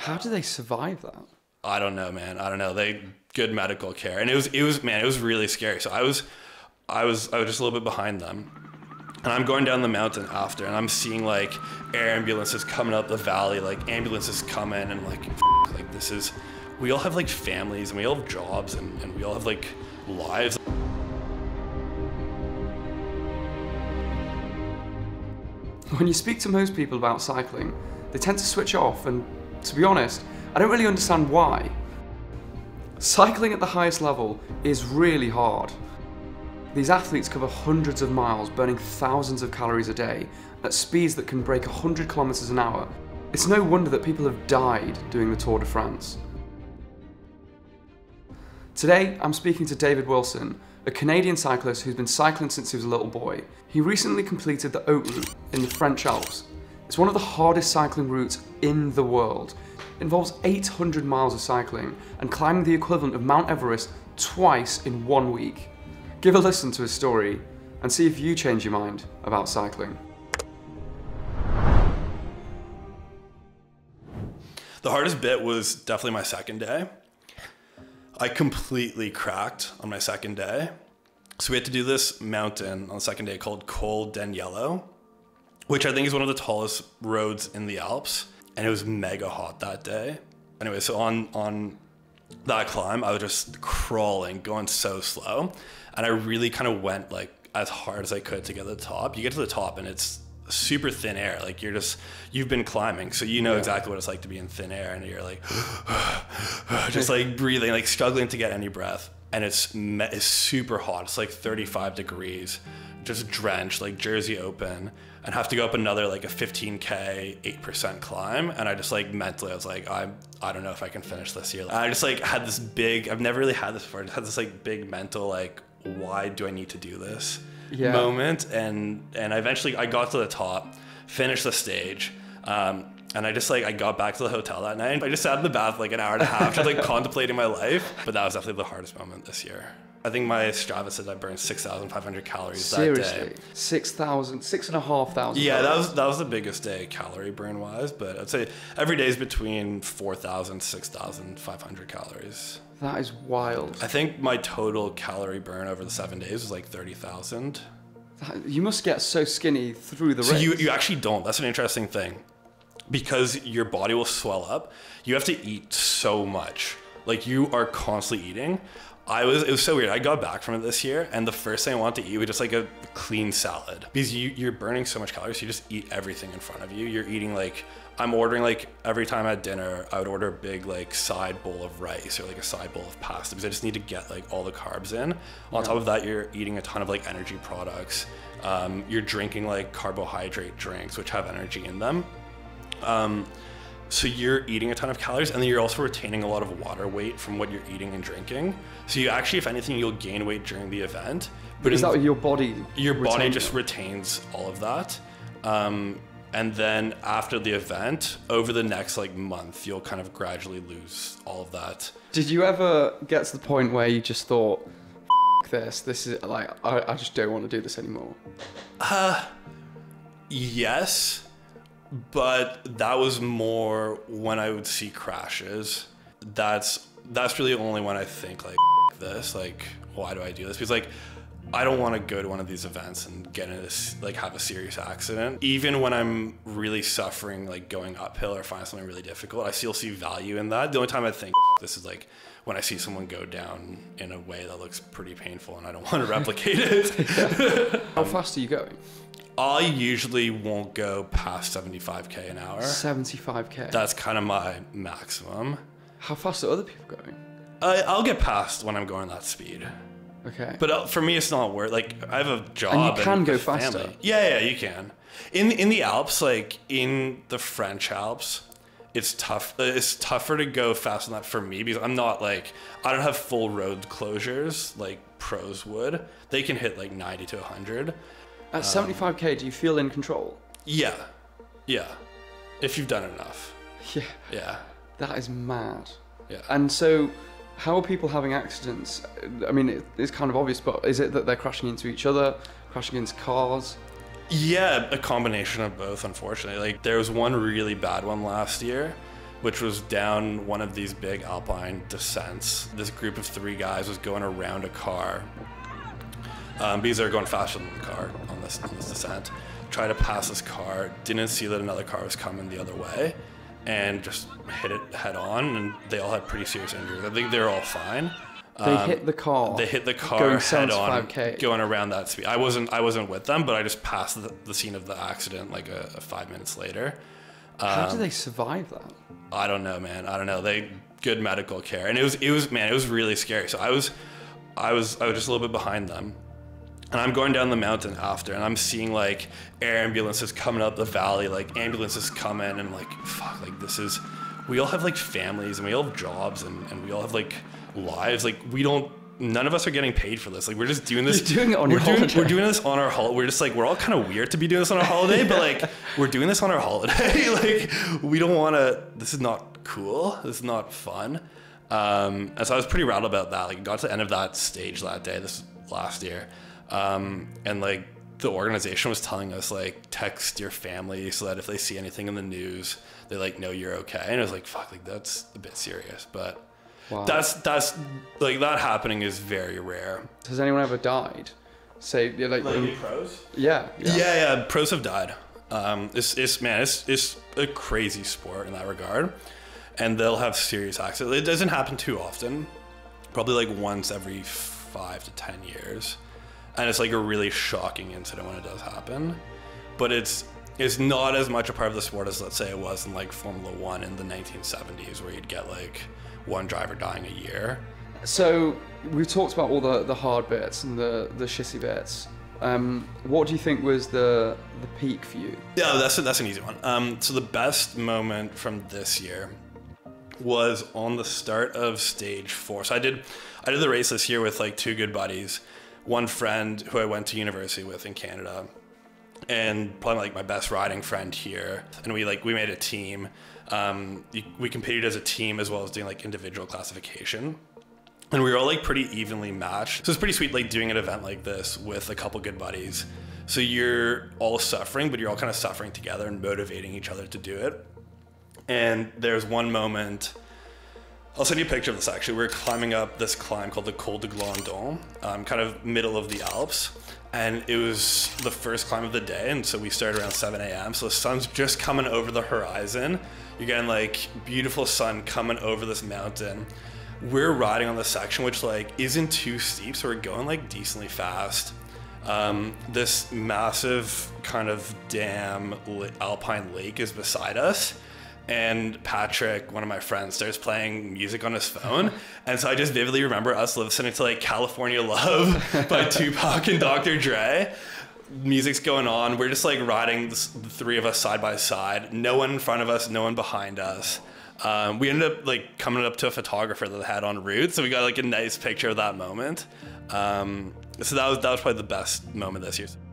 How do they survive that? I don't know, man. I don't know. Good medical care, and it was really scary. So I was just a little bit behind them, and I'm going down the mountain after, and I'm seeing like air ambulances coming up the valley, like ambulances coming, and like this is. We all have like families, and we all have jobs, and we all have like lives. When you speak to most people about cycling, they tend to switch off, and to be honest, I don't really understand why. Cycling at the highest level is really hard. These athletes cover hundreds of miles, burning thousands of calories a day, at speeds that can break 100 kilometers an hour. It's no wonder that people have died doing the Tour de France. Today, I'm speaking to David Wilson, a Canadian cyclist who's been cycling since he was a little boy. He recently completed the Haute Route in the French Alps. It's one of the hardest cycling routes in the world. It involves 800 miles of cycling and climbing the equivalent of Mt Everest twice in 1 week. Give a listen to his story and see if you change your mind about cycling. The hardest bit was definitely my second day. I completely cracked on my second day. So we had to do this mountain on the second day called Col d'Agnello, which I think is one of the tallest roads in the Alps. And it was mega hot that day. Anyway, so on that climb, I was just crawling, going so slow. And I really kind of went like as hard as I could to get to the top. You get to the top and it's super thin air. Like you've been climbing, so you know exactly what it's like to be in thin air, and you're like just like breathing, like struggling to get any breath. And it's super hot. It's like 35 degrees, just drenched, like jersey open, and have to go up another like a 15K 8% climb. And I just like mentally, I was like, I don't know if I can finish this here. I just like had this big, I've never really had this before. I just had this like big mental like, why do I need to do this? Moment, and I eventually I got to the top, finished the stage, and I got back to the hotel that night. I just sat in the bath like an hour and a half, just like contemplating my life. But that was definitely the hardest moment this year. I think my Strava said I burned 6,500 calories that day. Seriously? 6,500? Yeah, that was the biggest day calorie burn wise. But I'd say every day is between 4,000 6,500 calories. That is wild. I think my total calorie burn over the 7 days was like 30,000. You must get so skinny through the race. So you actually don't. That's an interesting thing. Because your body will swell up, you have to eat so much. Like you are constantly eating. It was so weird. I got back from it this year, and the first thing I wanted to eat was just like a clean salad. Because you're burning so much calories, so you just eat everything in front of you. You're eating like, I'm ordering like every time at dinner, I would order a big like side bowl of rice or like a side bowl of pasta, because I just need to get like all the carbs in. On top of that, you're eating a ton of like energy products. You're drinking like carbohydrate drinks, which have energy in them. So you're eating a ton of calories, and then you're also retaining a lot of water weight from what you're eating and drinking. So you actually, if anything, you'll gain weight during the event. But is that what your body? Your body just retains all of that. And then after the event, over the next like month, you'll kind of gradually lose all of that. Did you ever get to the point where you just thought, this is like, I just don't want to do this anymore? Yes. But that was more when I would see crashes. That's really only when I think like this, like why do I do this? Because like I don't want to go to one of these events and get in this like have a serious accident. Even when I'm really suffering, like going uphill or find something really difficult, I still see value in that. The only time I think this is like when I see someone go down in a way that looks pretty painful and I don't want to replicate it. How fast are you going? I usually won't go past 75K an hour. 75K? That's kind of my maximum. How fast are other people going? I'll get past when I'm going that speed. Okay. But for me, it's not worth. Like I have a job. And you can go faster. Family. Yeah, you can. In the Alps, like in the French Alps, it's tough. It's tougher to go fast than that for me because I'm not like I don't have full road closures like pros would. They can hit like 90 to 100. At 75K, do you feel in control? Yeah. If you've done enough. Yeah. That is mad. Yeah. And so, how are people having accidents? I mean, it's kind of obvious, but is it that they're crashing into each other, crashing into cars? Yeah, a combination of both, unfortunately. Like there was one really bad one last year which was down one of these big alpine descents. This group of 3 guys was going around a car because they were going faster than the car on this descent. Tried to pass this car, didn't see that another car was coming the other way, and just hit it head on, and they all had pretty serious injuries. I think they're all fine. They hit the car. They hit the car going head on, 75K. going around that speed. I wasn't with them, but I just passed the scene of the accident like 5 minutes later. How did they survive that? I don't know, man. I don't know. They good medical care, and it was really scary. So I was just a little bit behind them, and I'm going down the mountain after, and I'm seeing like air ambulances coming up the valley, like ambulances coming, and like fuck, like this is. We all have like families, and we all have jobs, and we all have like lives. Like none of us are getting paid for this. Like we're just doing this. You're doing it on your holiday. We're doing this on our holiday. We're just like, we're all kind of weird to be doing this on our holiday, but like we're doing this on our holiday. Like we don't want to, this is not cool. This is not fun. And so I was pretty rattled about that. Like got to the end of that stage that day, this was last year. And like the organization was telling us like, text your family so that if they see anything in the news, they like know you're okay. And it was like, fuck, like that's a bit serious, but wow. That's like that happening is very rare. Has anyone ever died? Say like pros? Yeah. Pros have died. It's a crazy sport in that regard, and they'll have serious accidents. It doesn't happen too often, probably like once every 5 to 10 years, and it's like a really shocking incident when it does happen. But it's not as much a part of the sport as, let's say, it was in like Formula 1 in the 1970s, where you'd get like one driver dying a year. So we've talked about all the hard bits and the shitty bits. What do you think was the peak for you? Yeah, that's an easy one. So the best moment from this year was on the start of stage 4. So I did the race this year with like 2 good buddies, one friend who I went to university with in Canada, and probably like my best riding friend here. And we made a team. We competed as a team as well as doing like individual classification, and we were all like pretty evenly matched. So it's pretty sweet like doing an event like this with a couple good buddies. So you're all suffering, but you're all kind of suffering together and motivating each other to do it. And there's one moment, I'll send you a picture of this actually. We're climbing up this climb called the Col de Glandon, kind of middle of the Alps. And it was the first climb of the day, and so we started around 7 a.m. So the sun's just coming over the horizon. You're getting like beautiful sun coming over this mountain. We're riding on this section, which like isn't too steep, so we're going like decently fast. This massive kind of dam alpine lake is beside us. And Patrick, one of my friends, starts playing music on his phone. And so I just vividly remember us listening to like California Love by Tupac and Dr. Dre. Music's going on. We're just like riding the 3 of us side by side. No one in front of us, no one behind us. We ended up like coming up to a photographer that had en route. So we got like a nice picture of that moment. So that was probably the best moment this year.